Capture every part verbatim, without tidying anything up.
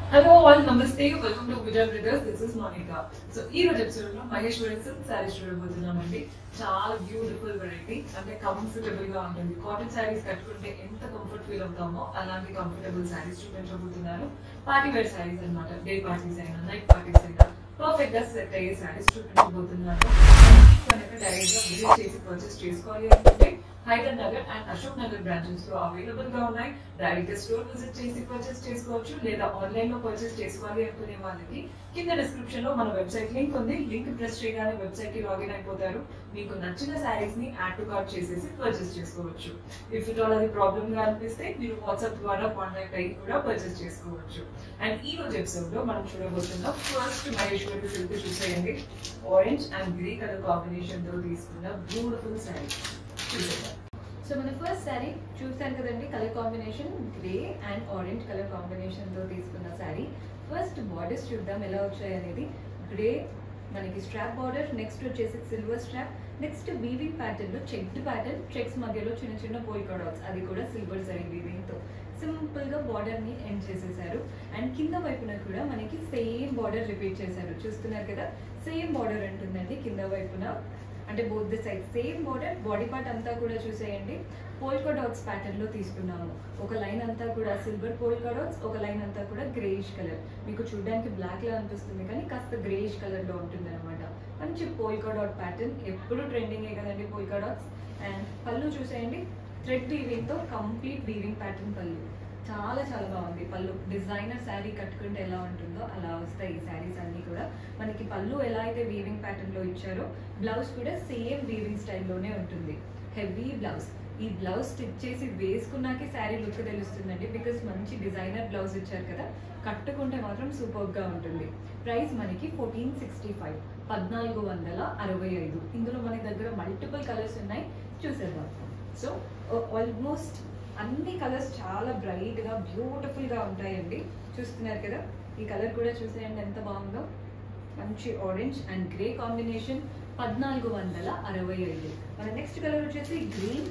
Hello all, namaste, welcome to Vijay Brothers. This is Monica. So, ee roju episode lo Maheshwari silk sarees చూడబోతున్నామండి. చాలా beautiful variety, అంటే comfortable గా ఉంటుంది. Cotton saris కట్టుకుంటే ఎంత comfort feel అవుతామో అలాంటి కంఫర్టబుల్ సారీస్ చూపించబోతున్నారు. పార్టీ వేర్ సారీస్ అన్నమాట. డే పార్టీస్ అయినా నైట్ పార్టీస్ అయినా పర్ఫెక్ట్ గా సెట్ అయ్యే సారీస్ చూపించబోతున్నారు. కనుక డైరెక్ట్ గా విజిట్ చేసి పర్చేస్ చేసుకోవాలి అనుకుంటే Hydernagar and Ashok Nagar branches లో అవైలబుల్ గా ఉన్నాయి. డైరెక్ట్ గా స్టోర్ విజిట్ చేసి పర్చేస్ చేసుకోవచ్చు, లేదా ఆన్లైన్ లో పర్చేస్ చేసుకోవాలి అనుకునే వాళ్ళకి కింద డిస్క్రిప్షన్ లో మన వెబ్సైట్ లింక్ ఉంది. లింక్ ప్రెస్ చేయగానే వెబ్సైట్ కి లాగిన్ అయిపోతారు. మీకు నచ్చిన సారీస్ ని యాడ్ టు కార్ట్ చేసేసి పర్చేస్ చేసుకోవచ్చు. ఇఫ్ ఇట్ ఆల్ అది ప్రాబ్లమ్ గా అనిపిస్తే మీరు వాట్సాప్ ద్వారా కాంటాక్ట్ అయ్యి కూడా పర్చేస్ చేసుకోవచ్చు. అండ్ ఈ రోజు ఎపిసోడ్ లో మనం చూడబోతున్న ఫస్ట్ మహేశ్వరి సిల్క్ చూసేయండి. Orange and grey colour combination తో తీసుకున్న బ్యూటిఫుల్ సారీ చూసేద్దాం. సో మన ఫస్ట్ శారీ చూసాను కదండి, colour combination grey and orange colour combination తో తీసుకున్న శారీ. ఫస్ట్ బార్డర్స్ చూద్దాం ఎలా వచ్చాయి అనేది. గ్రే మనకి స్ట్రాప్ బార్డర్, నెక్స్ట్ వచ్చేసి silver strap, next weaving pattern లో చెక్డ్ ప్యాటర్న్, చెక్స్ మధ్యలో చిన్న చిన్న పోల్కా డాట్స్, అది కూడా సిల్వర్ జరీ వీవింగ్ తో సింపుల్ గా బార్డర్ ని ఎండ్ చేసేసారు. అండ్ కింద వైపున కూడా మనకి సేమ్ బార్డర్ రిపీట్ చేశారు. చూస్తున్నారు కదా, సేమ్ బార్డర్ ఉంటుందండి కింద వైపున, అంటే both the side same border. Body part అంతా కూడా చూసేయండి పోల్కా డాట్స్ ప్యాటర్న్ లో తీసుకున్నాము. ఒక లైన్ అంతా కూడా సిల్వర్ పోల్కా డాట్స్, ఒక లైన్ అంతా కూడా గ్రేయిష్ కలర్. మీకు చూడడానికి బ్లాక్ లా అనిపిస్తుంది కానీ కాస్త గ్రేయిష్ కలర్ లో ఉంటుంది అనమాట. మంచి పోల్కా డాట్ ప్యాటర్న్, ఎప్పుడు ట్రెండింగే కదండి పోల్కా డాట్స్. అండ్ పళ్ళు చూసేయండి, థ్రెడ్ వీవింగ్ తో కంప్లీట్ వీవింగ్ ప్యాటర్న్ పళ్ళు. చాలా చాలా బాగుంది పళ్ళు. డిజైనర్ శారీ కట్టుకుంటే ఎలా ఉంటుందో అలా వస్తాయి ఈ శారీస్ అన్ని కూడా. మనకి పళ్ళు ఎలా అయితే వీవింగ్ ప్యాటర్న్ లో ఇచ్చారో, బ్లౌజ్ కూడా సేమ్ వీవింగ్ స్టైల్లోనే ఉంటుంది. Heavy blouse. ఈ బ్లౌజ్ స్టిచ్ చేసి వేసుకున్నాకే శారీ లుక్ తెలుస్తుందండి, బికాస్ మంచి డిజైనర్ బ్లౌజ్ ఇచ్చారు కదా. కట్టుకుంటే మాత్రం సూపర్ గా ఉంటుంది. ప్రైస్ మనకి ఫోర్టీన్ సిక్స్టీ ఫైవ్ పద్నాలుగు వందల అరవై ఐదు. ఇందులో మన దగ్గర మల్టిపుల్ కలర్స్ ఉన్నాయి, చూసేద్దాం. సో ఆల్మోస్ట్ అన్ని కలర్స్ చాలా బ్రైట్ గా బ్యూటిఫుల్ గా ఉంటాయండి. చూస్తున్నారు కదా, ఈ కలర్ కూడా చూసేయండి ఎంత బాగుందో. మంచి ఆరెంజ్ అండ్ గ్రే కాంబినేషన్, పద్నాలుగు వందల అరవై ఐదు. మన నెక్స్ట్ కలర్ వచ్చేసి గ్రీన్.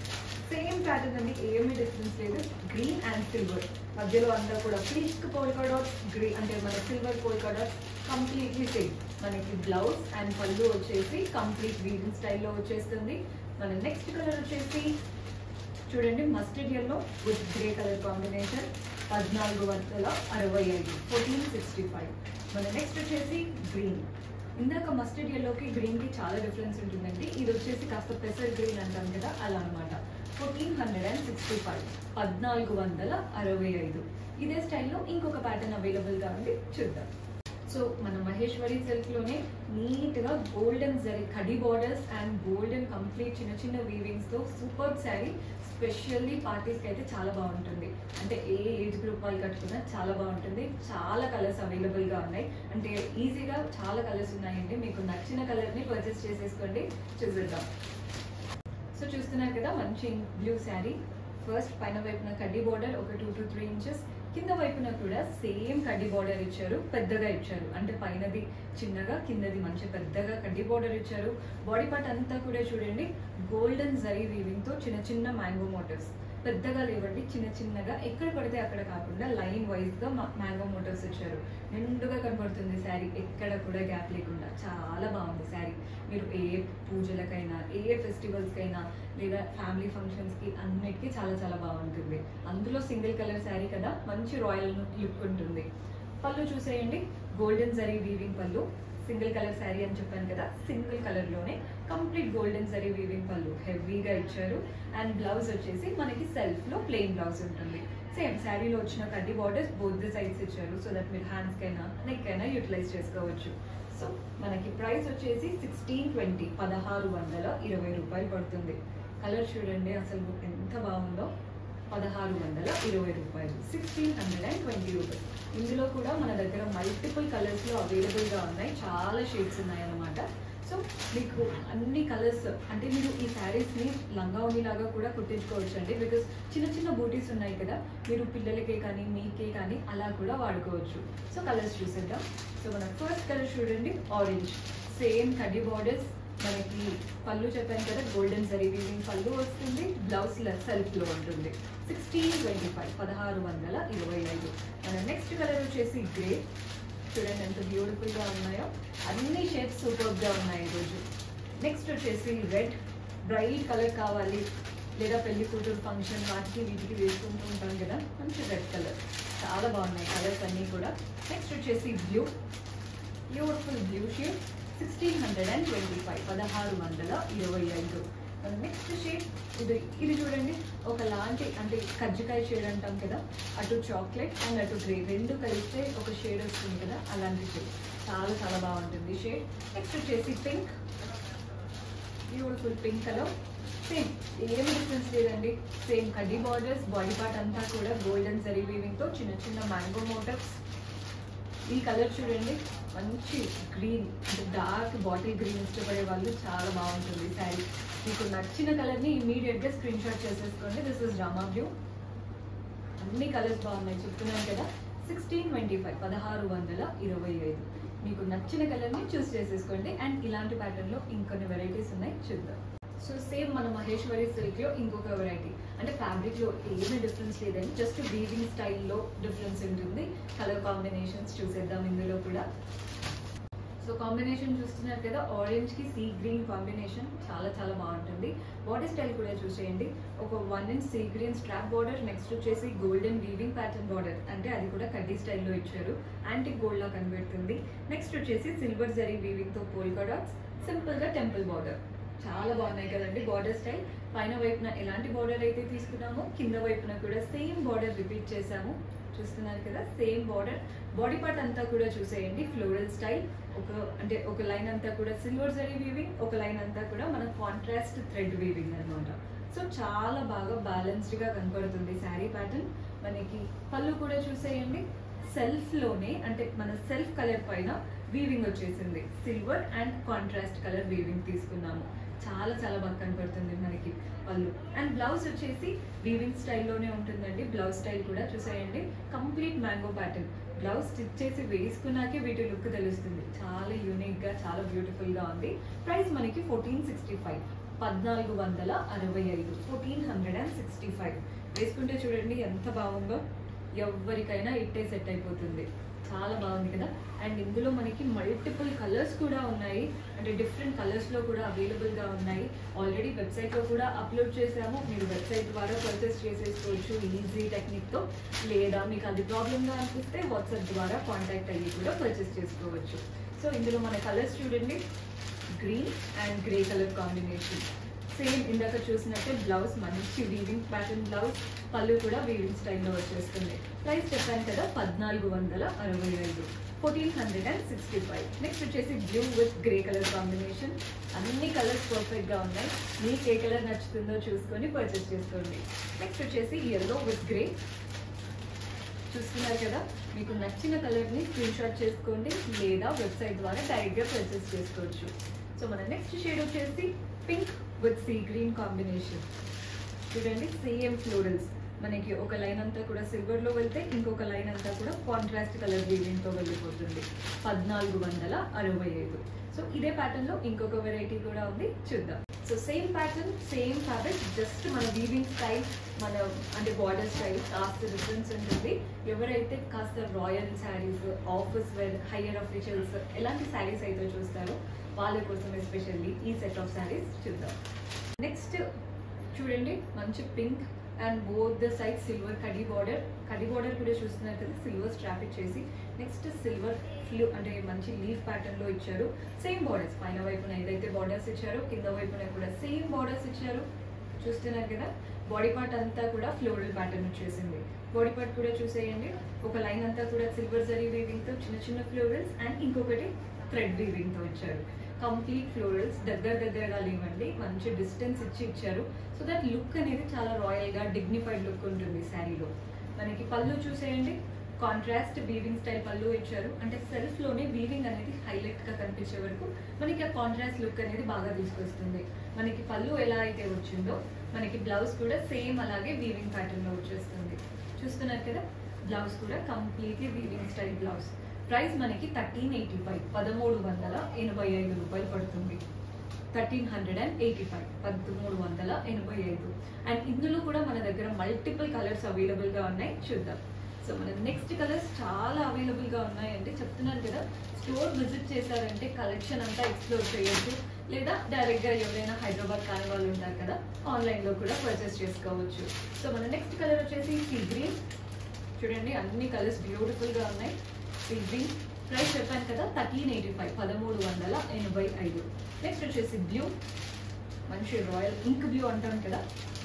సేమ్ ప్యాటర్న్ అండి, ఏమీ డిఫరెన్స్ లేదు. గ్రీన్ అండ్ సిల్వర్ మధ్యలో అంతా కూడా పింక్ పోల్కా డాట్స్, గ్రీ అంటే మన silver polka dots completely same. మనకి బ్లౌజ్ అండ్ పళ్ళు వచ్చేసి కంప్లీట్ వీవింగ్ స్టైల్లో వచ్చేస్తుంది. మన నెక్స్ట్ కలర్ వచ్చేసి చూడండి mustard yellow with grey colour combination, పద్నాలుగు వందల అరవై ఐదు ఫోర్టీన్ సిక్స్టీ ఫైవ్. మన నెక్స్ట్ వచ్చేసి గ్రీన్. ఇందాక మస్టర్డ్ ఎల్లోకి గ్రీన్కి చాలా డిఫరెన్స్ ఉంటుందండి. ఇది వచ్చేసి కాస్త పెసర్ గ్రీన్ అంటాం కదా, అలా అనమాట. Fourteen hundred and sixty five పద్నాలుగు వందల అరవై ఐదు. ఇదే స్టైల్లో ఇంకొక ప్యాటర్న్ అవైలబుల్గా ఉంది, చూద్దాం. సో మన మహేశ్వరి సిల్క్ లోనే నీట్ గా గోల్డెన్ జరీ కడి బార్డర్స్ అండ్ గోల్డెన్ కంప్లీట్ చిన్న చిన్న వీవింగ్స్ తో సూపర్ శారీ. స్పెషల్లీ పార్టీస్ కి అయితే చాలా బాగుంటుంది, అంటే ఏ ఏజ్ గ్రూప్ వాళ్ళు కట్టుకున్నా చాలా బాగుంటుంది. చాలా కలర్స్ అవైలబుల్ గా ఉన్నాయి, అంటే ఈజీగా చాలా కలర్స్ ఉన్నాయండి. మీకు నచ్చిన కలర్ ని పర్చేస్ చేసేసుకోండి, చూసేద్దాం. సో చూస్తున్నారు కదా, మంచి బ్లూ శారీ. ఫస్ట్ పైన వైపున కడ్డీ బార్డర్ ఒక టూ టు త్రీ ఇంచెస్, కింద వైపున కూడా సేమ్ కడ్డీ బార్డర్ ఇచ్చారు, పెద్దగా ఇచ్చారు. అంటే పైనది చిన్నగా, కిందది మంచి పెద్దగా కడ్డీ బార్డర్ ఇచ్చారు. బాడీ పార్ట్ అంతా కూడా చూడండి గోల్డెన్ జరీ వీవింగ్ తో చిన్న చిన్న మ్యాంగో మోటివ్స్. పెద్దగా లేవండి, చిన్న చిన్నగా ఎక్కడ పడితే అక్కడ కాకుండా లైన్ వైజ్ గా మ్యాంగో మోటివ్స్ ఇచ్చారు. నిండుగా కనబడుతుంది శారీ, ఎక్కడ కూడా గ్యాప్ లేకుండా. చాలా బాగుంది శారీ. మీరు ఏ పూజలకైనా, ఏ ఫెస్టివల్స్ కైనా, లేదా ఫ్యామిలీ ఫంక్షన్స్ కి అన్నిటికీ చాలా చాలా బాగుంటుంది. అందులో సింగిల్ కలర్ శారీ కదా, మంచి రాయల్ లుక్ ఉంటుంది. పళ్ళు చూసేయండి, golden zari weaving pallu. Single colour sari అని చెప్పాను కదా, సింగిల్ కలర్ లోనే complete golden zari weaving pallu హెవీగా ఇచ్చారు. అండ్ బ్లౌజ్ వచ్చేసి మనకి సెల్ఫ్ లో ప్లెయిన్ బ్లౌజ్ ఉంటుంది. సేమ్ శారీలో వచ్చిన కడ్డీ బార్డర్స్ బోత్ ది సైడ్స్ ఇచ్చారు, సో దట్ మీరు హ్యాండ్స్ కైనా నెక్ అయినా యూటిలైజ్ చేసుకోవచ్చు. సో మనకి ప్రైస్ వచ్చేసి సిక్స్టీన్ ట్వంటీ పదహారు వందల ఇరవై రూపాయలు పడుతుంది. కలర్ చూడండి అసలు ఎంత బాగుందో. పదహారు వందల ఇరవై రూపాయలు, sixteen hundred and twenty rupees. ఇందులో కూడా మన దగ్గర మల్టిపుల్ కలర్స్ లో అవైలబుల్ గా ఉన్నాయి, చాలా షేడ్స్ ఉన్నాయి అన్నమాట. సో మీకు అన్ని కలర్స్, అంటే మీరు ఈ శారీస్ ని లంగా లాగా కూడా కుట్టించుకోవచ్చు అండి, బికాస్ చిన్న చిన్న బూటీస్ ఉన్నాయి కదా, మీరు పిల్లలకే కానీ మీకే కానీ అలా కూడా వాడుకోవచ్చు. సో కలర్స్ చూసేద్దాం. సో మన ఫస్ట్ కలర్ చూడండి ఆరెంజ్, సేమ్ కడ్డీ బార్డర్స్, మనకి పళ్ళు చెప్పాను కదా గోల్డెన్ జరీ వీవింగ్ పళ్ళు వస్తుంది, బ్లౌజ్ సెల్ఫ్ లో ఉంటుంది. సిక్స్టీన్ ట్వంటీ ఫైవ్ పదహారు వందల ఇరవై ఐదు. మన నెక్స్ట్ కలర్ వచ్చేసి గ్రే. చూడండి ఎంత బ్యూటిఫుల్ గా ఉన్నాయో, అన్ని షేడ్స్ సూపర్ గా ఉన్నాయి ఈరోజు. నెక్స్ట్ వచ్చేసి రెడ్. బ్రైట్ కలర్ కావాలి లేదా పెళ్లి కూతురు ఫంక్షన్ వాటికి వీటికి వేసుకుంటూ ఉంటాం కదా, మంచి రెడ్ కలర్. చాలా బాగున్నాయి కలర్స్ అన్నీ కూడా. నెక్స్ట్ వచ్చేసి blue, beautiful blue shade. Sixteen hundred and twenty five పదహారు వందల ఇరవై ఐదు. నెక్స్ట్ షేడ్ ఇది ఇది చూడండి, ఒకలాంటి అంటే కజ్జికాయ షేడ్ అంటాం కదా, అటు చాక్లెట్ అండ్ అటు గ్రే రెండు కలిస్తే ఒక షేడ్ వస్తుంది కదా, అలాంటి షేడ్. చాలా చాలా బాగుంటుంది షేడ్. నెక్స్ట్ వచ్చేసి pink, beautiful pink colour. Same ఏమి డిఫరెన్స్ లేదండి, సేమ్ కడ్డీ బార్డర్స్, బాడీ పార్ట్ అంతా కూడా గోల్డెన్ జరీ వీవింగ్ తో చిన్న చిన్న మ్యాంగో మోటివ్స్. ఈ కలర్ చూడండి, మంచి గ్రీన్ అంటే డార్క్ బాటిల్ గ్రీన్ ఇష్టపడే వాళ్ళు చాలా బాగుంటుంది శారీ. మీకు నచ్చిన కలర్ని ఇమీడియట్గా స్క్రీన్ షాట్ చేసేసుకోండి. This is Rama blue. అన్ని కలర్స్ బాగున్నాయి చెప్తున్నాను కదా. సిక్స్టీన్ ట్వంటీ ఫైవ్ పదహారు వందల ఇరవై ఐదు. మీకు నచ్చిన కలర్ని చూస్ చేసేసుకోండి. అండ్ ఇలాంటి ప్యాటర్న్లో ఇంకొన్ని వెరైటీస్ ఉన్నాయి, చూద్దాం. సో సేమ్ మన మహేశ్వరి సిల్క్లో ఇంకొక వెరైటీ, అంటే ఫ్యాబ్రిక్లో ఏమీ డిఫరెన్స్ లేదండి, జస్ట్ వీవింగ్ స్టైల్లో డిఫరెన్స్ ఉంటుంది. కలర్ కాంబినేషన్స్ చూసేద్దాం ఇందులో కూడా. సో కాంబినేషన్ చూస్తున్నారు కదా, ఆరెంజ్కి సీ గ్రీన్ కాంబినేషన్ చాలా చాలా బాగుంటుంది. బాడీ స్టైల్ కూడా చూసేయండి, ఒక one inch sea green strap border, next వచ్చేసి గోల్డెన్ వీవింగ్ ప్యాటర్న్ బార్డర్, అంటే అది కూడా కడ్డీ స్టైల్లో ఇచ్చారు, యాంటిక్ గోల్డ్ లా కనబడుతుంది. నెక్స్ట్ వచ్చేసి సిల్వర్ జరీ వీవింగ్తో పోల్కా డాట్స్, సింపుల్గా టెంపుల్ బార్డర్. చాలా బాగున్నాయి కదండి బార్డర్ స్టైల్. పైన వైపున ఎలాంటి బార్డర్ అయితే తీసుకున్నామో కింద వైపున కూడా సేమ్ బార్డర్ రిపీట్ చేసాము. చూస్తున్నారు కదా, సేమ్ బార్డర్. బాడీ పార్ట్ అంతా కూడా చూసేయండి, ఫ్లోరల్ స్టైల్. ఒక అంటే ఒక లైన్ అంతా కూడా సిల్వర్ జరీ వీవింగ్, ఒక లైన్ అంతా కూడా మన కాంట్రాస్ట్ థ్రెడ్ వీవింగ్ అనమాట. సో చాలా బాగా బ్యాలెన్స్డ్ గా కనపడుతుంది శారీ ప్యాటర్న్. మనకి పళ్ళు కూడా చూసేయండి, సెల్ఫ్ లోనే అంటే మన సెల్ఫ్ కలర్ పైన వీవింగ్ వచ్చేసింది, silver and contrast colour weaving తీసుకున్నాము. చాలా చాలా బాగా కనపడుతుంది మనకి పళ్ళు. అండ్ బ్లౌజ్ వచ్చేసి వీవింగ్ స్టైల్లోనే ఉంటుందండి. బ్లౌజ్ స్టైల్ కూడా చూసేయండి, complete mango pattern. Blouse stitch చేసి వేసుకున్నాకే వీటి లుక్ తెలుస్తుంది. చాలా యూనిక్గా చాలా బ్యూటిఫుల్గా ఉంది. ప్రైస్ మనకి ఫోర్టీన్ సిక్స్టీ ఫైవ్ పద్నాలుగు వందల అరవై ఐదు fourteen hundred and sixty five వేసుకుంటే చూడండి ఎంత బాగుందో, ఎవరికైనా ఇట్టే సెట్ అయిపోతుంది. చాలా బాగుంది కదా. అండ్ ఇందులో మనకి మల్టిపుల్ కలర్స్ కూడా ఉన్నాయి, అంటే డిఫరెంట్ కలర్స్లో కూడా అవైలబుల్గా ఉన్నాయి. ఆల్రెడీ వెబ్సైట్లో కూడా అప్లోడ్ చేసాము, మీరు వెబ్సైట్ ద్వారా పర్చేస్ చేసేసుకోవచ్చు ఈజీ టెక్నిక్తో. లేదా మీకు అది ప్రాబ్లమ్గా అనిపిస్తే వాట్సాప్ ద్వారా కాంటాక్ట్ అయ్యి కూడా పర్చేస్ చేసుకోవచ్చు. సో ఇందులో మన కలర్స్ చూడండి, green and grey colour combination. Same ఇందాక చూసినట్టే బ్లౌజ్ మంచి వీవింగ్ ప్యాటర్న్ బ్లౌజ్, పళ్ళు కూడా వీవింగ్ స్టైల్లో వచ్చేస్తుంది. ప్రైస్ చెప్పాను కదా పద్నాలుగు వందల అరవై ఐదు fourteen hundred and sixty five next వచ్చేసి blue with grey colour combination. అన్ని కలర్స్ పర్ఫెక్ట్గా ఉన్నాయి, మీకు ఏ కలర్ నచ్చుతుందో చూసుకొని పర్చేస్ చేసుకోండి. నెక్స్ట్ వచ్చేసి ఎల్లో విత్ గ్రే. చూస్తున్నారు కదా, మీకు నచ్చిన కలర్ని స్క్రీన్ షాట్ చేసుకోండి లేదా వెబ్సైట్ ద్వారా డైరెక్ట్గా పర్చేస్ చేసుకోవచ్చు. సో మన నెక్స్ట్ షేడ్ వచ్చేసి pink with sea green combination. చూడండి సేమ్ ఫ్లోరల్స్, మనకి ఒక లైన్ అంతా కూడా సిల్వర్లో వెళ్తే ఇంకొక లైన్ అంతా కూడా కాంట్రాస్ట్ కలర్ వీవింగ్తో వెళ్ళిపోతుంది. పద్నాలుగు వందల అరవై ఐదు సో ఇదే ప్యాటర్న్లో ఇంకొక వెరైటీ కూడా ఉంది, చూద్దాం. So same pattern same fabric, just మన వీవింగ్ స్టైల్ మన అంటే బార్డర్ స్టైల్ కాస్త డిఫరెన్స్ ఉంటుంది. ఎవరైతే కాస్త royal saris, office wear, higher officials ఎలాంటి శారీస్ అయితే చూస్తారో వాళ్ళ కోసం ఎస్పెషల్లీ ఈ సెట్ ఆఫ్ శారీస్ చూద్దాం. నెక్స్ట్ చూడండి మంచి pink and both the side silver కడీ బార్డర్. కడీ బార్డర్ కూడా చూస్తున్నారు కదా, సిల్వర్ స్ట్రాప్ ఇచ్చేసి నెక్స్ట్ సిల్వర్ ఫ్లూ అంటే మంచి లీఫ్ ప్యాటర్న్లో ఇచ్చారు. సేమ్ బార్డర్స్, పైన వైపున ఏదైతే బార్డర్స్ ఇచ్చారో కింద వైపున కూడా సేమ్ బార్డర్స్ ఇచ్చారు. చూస్తున్నారు కదా, బాడీ పార్ట్ అంతా కూడా ఫ్లోరల్ ప్యాటర్న్ వచ్చేసింది. బాడీ పార్ట్ కూడా చూసేయండి, ఒక లైన్ అంతా కూడా సిల్వర్ జరీ వీవింగ్తో చిన్న చిన్న ఫ్లోరల్స్ అండ్ ఇంకొకటి థ్రెడ్ వీవింగ్తో ఇచ్చారు. కంప్లీట్ ఫ్లోరల్స్ దగ్గర దగ్గరగా లేవండి, మంచి డిస్టెన్స్ ఇచ్చి ఇచ్చారు. సో దట్ లుక్ అనేది చాలా రాయల్గా డిగ్నిఫైడ్ లుక్ ఉంటుంది శారీలో. మనకి పళ్ళు చూసేయండి, కాంట్రాస్ట్ వీవింగ్ స్టైల్ పళ్ళు ఇచ్చారు, అంటే సెల్ఫ్లోనే వీవింగ్ అనేది హైలైట్గా కనిపించే వరకు మనకి ఆ కాంట్రాస్ట్ లుక్ అనేది బాగా తీసుకొస్తుంది. మనకి పళ్ళు ఎలా అయితే వచ్చిందో మనకి బ్లౌజ్ కూడా సేమ్ అలాగే వీవింగ్ ప్యాటర్న్లో వచ్చేస్తుంది. చూస్తున్నారు కదా, బ్లౌజ్ కూడా completely weaving style blouse. Price మనకి థర్టీన్ ఎయిటీ ఫైవ్ పదమూడు వందల ఎనభై ఐదు రూపాయలు పడుతుంది. Thirteen hundred and eighty five పదమూడు వందల ఎనభై ఐదు అండ్ ఇందులో కూడా మన దగ్గర మల్టిపుల్ కలర్స్ అవైలబుల్గా ఉన్నాయి, చూద్దాం. సో మన నెక్స్ట్ కలర్స్ చాలా అవైలబుల్గా ఉన్నాయండి, చెప్తున్నాను కదా. స్టోర్ విజిట్ చేశారంటే కలెక్షన్ అంతా ఎక్స్ప్లోర్ చేయొచ్చు, లేదా డైరెక్ట్గా ఎవరైనా హైదరాబాద్ కాని వాళ్ళు ఉంటారు కదా, ఆన్లైన్లో కూడా పర్చేస్ చేసుకోవచ్చు. సో మన నెక్స్ట్ కలర్ వచ్చేసి సీ గ్రీన్. చూడండి అన్ని కలర్స్ బ్యూటిఫుల్గా ఉన్నాయి. సీ గ్రీన్ ప్రైస్ చెప్పాను కదా, థర్టీన్ ఎయిటీ ఫైవ్ పదమూడు వందల ఎనభై ఐదు. నెక్స్ట్ వచ్చేసి బ్లూ, మంచి రాయల్ ఇంక్ బ్లూ అంటాం కదా.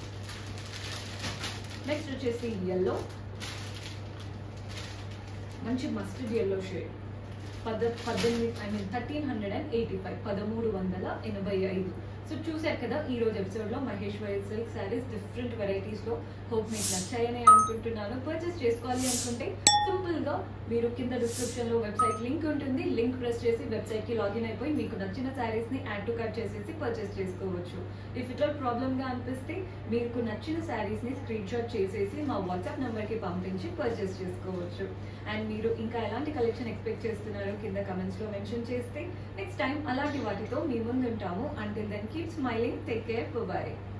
నెక్స్ట్ వచ్చేసి ఎల్లో, మంచి మస్టర్డ్ ఎల్లో షేడ్, పద పద్దెనిమిది I mean thirteen hundred and eighty five పదమూడు వందల ఎనభై ఐదు. సో చూసారు కదా ఈ రోజు ఎపిసోడ్లో మహేశ్వరి సిల్క్ శారీస్ డిఫరెంట్ వెరైటీస్లో. హోప్ మీకు నచ్చాయని అనుకుంటున్నాను. పర్చేస్ చేసుకోవాలి అనుకుంటే సింపుల్గా మీరు కింద డిస్క్రిప్షన్లో వెబ్సైట్ లింక్ ఉంటుంది, లింక్ ప్రెస్ చేసి వెబ్సైట్కి లాగిన్ అయిపోయి మీకు నచ్చిన శారీస్ని యాడ్ టు కార్ట్ చేసేసి పర్చేస్ చేసుకోవచ్చు. ఇఫ్ ఇట్ ఆల్ ప్రాబ్లమ్గా అనిపిస్తే మీకు నచ్చిన శారీస్ని స్క్రీన్ షాట్ చేసేసి మా వాట్సాప్ నెంబర్కి పంపించి పర్చేస్ చేసుకోవచ్చు. అండ్ మీరు ఇంకా ఎలాంటి కలెక్షన్ ఎక్స్పెక్ట్ చేస్తున్నారో కింద కమెంట్స్లో మెన్షన్ చేస్తే నెక్స్ట్ టైం అలాంటి వాటితో మీ ముందు ఉంటాము. Until then keep smiling, take care, by.